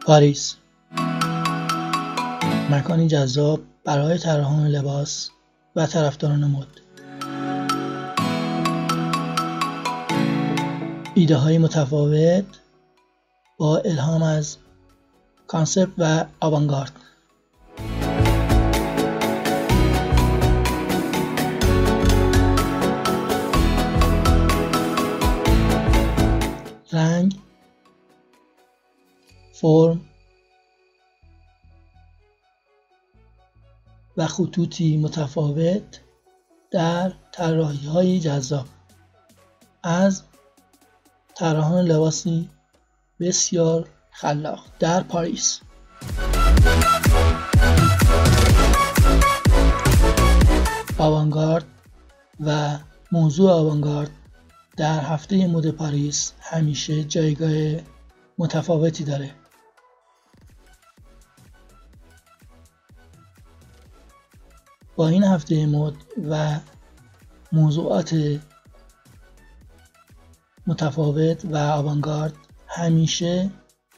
پاریس، مکانی جذاب برای طراحان لباس و طرفداران مد. ایده‌های متفاوت با الهام از کانسپت و آوانگارد. رنگ، فرم و خطوطی متفاوت در طراحی‌های جذاب از طراحان لباسی بسیار خلاق در پاریس. آوانگارد و موضوع آوانگارد در هفته مد پاریس همیشه جایگاه متفاوتی داره. با این هفته مد و موضوعات متفاوت و آوانگارد همیشه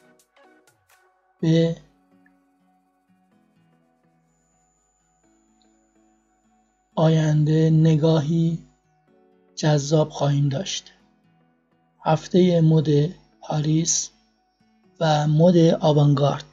به آینده نگاهی جذاب خواهیم داشت. هفته مد پاریس و مد آوانگارد.